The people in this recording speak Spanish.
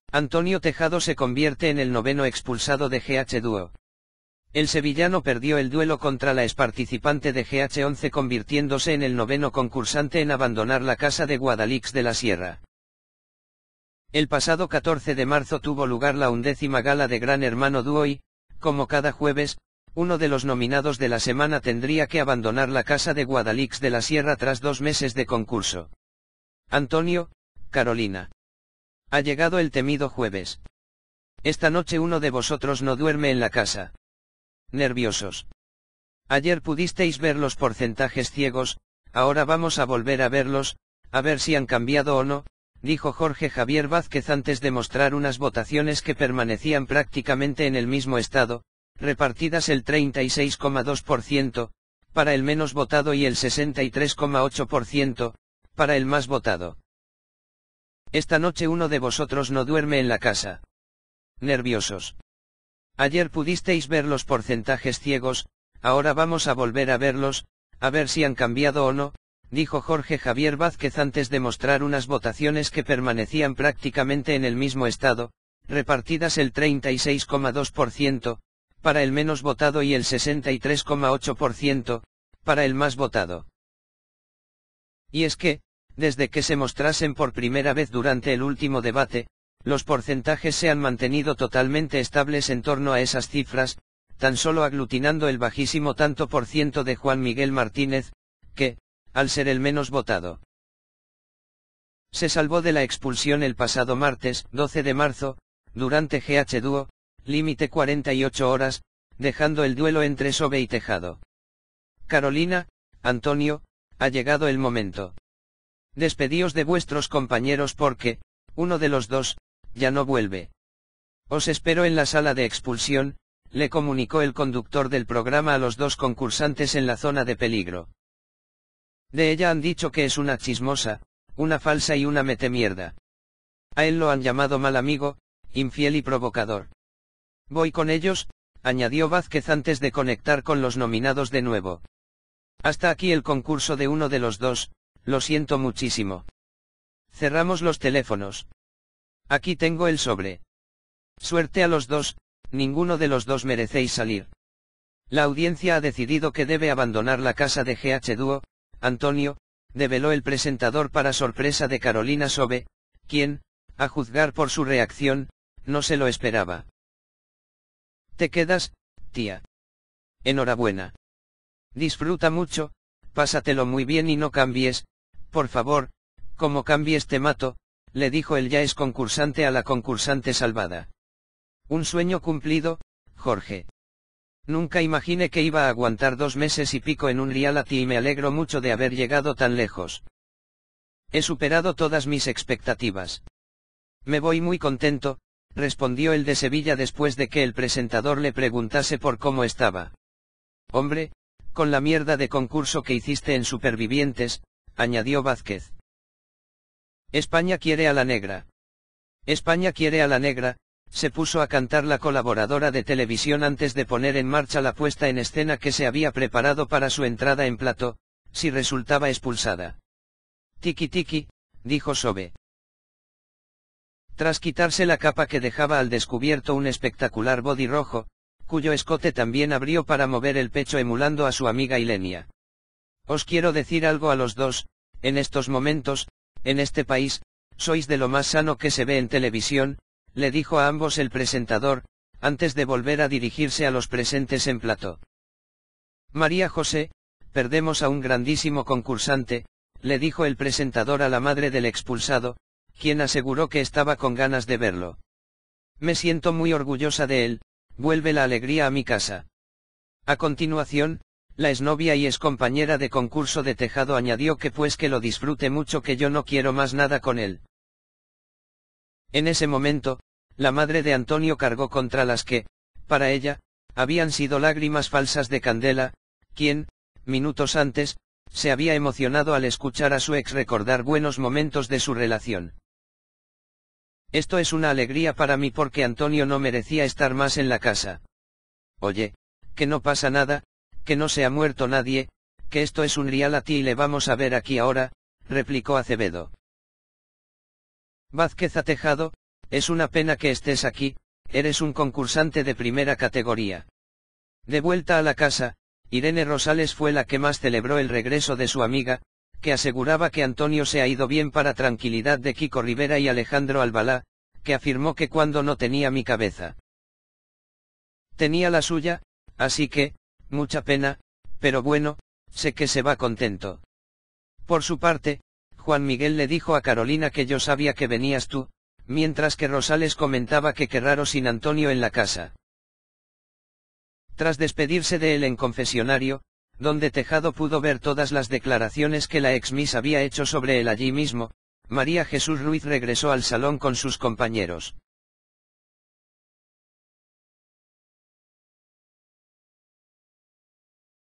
Antonio Tejado se convierte en el noveno expulsado de GH2. El sevillano perdió el duelo contra la exparticipante de GH11 convirtiéndose en el noveno concursante en abandonar la casa de Guadalix de la Sierra. El pasado 14 de marzo tuvo lugar la 11ª gala de Gran Hermano Dúo y, como cada jueves, uno de los nominados de la semana tendría que abandonar la casa de Guadalix de la Sierra tras 2 meses de concurso. Antonio, Carolina. Ha llegado el temido jueves. Esta noche uno de vosotros no duerme en la casa. Nerviosos. Ayer pudisteis ver los porcentajes ciegos, ahora vamos a volver a verlos, a ver si han cambiado o no, dijo Jorge Javier Vázquez antes de mostrar unas votaciones que permanecían prácticamente en el mismo estado, repartidas el 36,2%, para el menos votado y el 63,8%, para el más votado. Esta noche uno de vosotros no duerme en la casa. Nerviosos. Ayer pudisteis ver los porcentajes ciegos, ahora vamos a volver a verlos, a ver si han cambiado o no, dijo Jorge Javier Vázquez antes de mostrar unas votaciones que permanecían prácticamente en el mismo estado, repartidas el 36,2%, para el menos votado y el 63,8%, para el más votado. Y es que, desde que se mostrasen por primera vez durante el último debate, los porcentajes se han mantenido totalmente estables en torno a esas cifras, tan solo aglutinando el bajísimo tanto por ciento de Juan Miguel Martínez, que, al ser el menos votado, se salvó de la expulsión el pasado martes, 12 de marzo, durante GH Dúo, límite 48 horas, dejando el duelo entre Sobe y Tejado. Carolina, Antonio, ha llegado el momento. Despedíos de vuestros compañeros porque, uno de los dos, ya no vuelve. Os espero en la sala de expulsión, le comunicó el conductor del programa a los dos concursantes en la zona de peligro. De ella han dicho que es una chismosa, una falsa y una metemierda. A él lo han llamado mal amigo, infiel y provocador. Voy con ellos, añadió Vázquez antes de conectar con los nominados de nuevo. Hasta aquí el concurso de uno de los dos, lo siento muchísimo. Cerramos los teléfonos. Aquí tengo el sobre. Suerte a los dos, ninguno de los dos merecéis salir. La audiencia ha decidido que debe abandonar la casa de GH Dúo, Antonio, develó el presentador para sorpresa de Carolina Sobe, quien, a juzgar por su reacción, no se lo esperaba. Te quedas, tía. Enhorabuena. Disfruta mucho, pásatelo muy bien y no cambies, por favor, como cambies te mato, le dijo el ya ex concursante a la concursante salvada. Un sueño cumplido, Jorge. Nunca imaginé que iba a aguantar 2 meses y pico en un reality y me alegro mucho de haber llegado tan lejos. He superado todas mis expectativas. Me voy muy contento, respondió el de Sevilla después de que el presentador le preguntase por cómo estaba. Hombre, con la mierda de concurso que hiciste en Supervivientes, añadió Vázquez. España quiere a la negra. España quiere a la negra, se puso a cantar la colaboradora de televisión antes de poner en marcha la puesta en escena que se había preparado para su entrada en plató, si resultaba expulsada. Tiki tiki, dijo Sobe. Tras quitarse la capa que dejaba al descubierto un espectacular body rojo, cuyo escote también abrió para mover el pecho emulando a su amiga Ilenia. Os quiero decir algo a los dos, en estos momentos, en este país, sois de lo más sano que se ve en televisión, le dijo a ambos el presentador, antes de volver a dirigirse a los presentes en plató. María José, perdemos a un grandísimo concursante, le dijo el presentador a la madre del expulsado, quien aseguró que estaba con ganas de verlo. Me siento muy orgullosa de él, vuelve la alegría a mi casa. A continuación, la exnovia y excompañera de concurso de Tejado añadió que pues que lo disfrute mucho, que yo no quiero más nada con él. En ese momento, la madre de Antonio cargó contra las que, para ella, habían sido lágrimas falsas de Candela, quien, minutos antes, se había emocionado al escuchar a su ex recordar buenos momentos de su relación. Esto es una alegría para mí porque Antonio no merecía estar más en la casa. Oye, que no pasa nada, que no se ha muerto nadie, que esto es un reality y le vamos a ver aquí ahora, replicó Acevedo. Vázquez a Tejado, es una pena que estés aquí, eres un concursante de primera categoría. De vuelta a la casa, Irene Rosales fue la que más celebró el regreso de su amiga, que aseguraba que Antonio se ha ido bien para tranquilidad de Kiko Rivera y Alejandro Albalá, que afirmó que cuando no tenía mi cabeza, tenía la suya, así que, mucha pena, pero bueno, sé que se va contento. Por su parte, Juan Miguel le dijo a Carolina que yo sabía que venías tú, mientras que Rosales comentaba que qué raro sin Antonio en la casa. Tras despedirse de él en confesionario, donde Tejado pudo ver todas las declaraciones que la ex Miss había hecho sobre él allí mismo, María Jesús Ruiz regresó al salón con sus compañeros.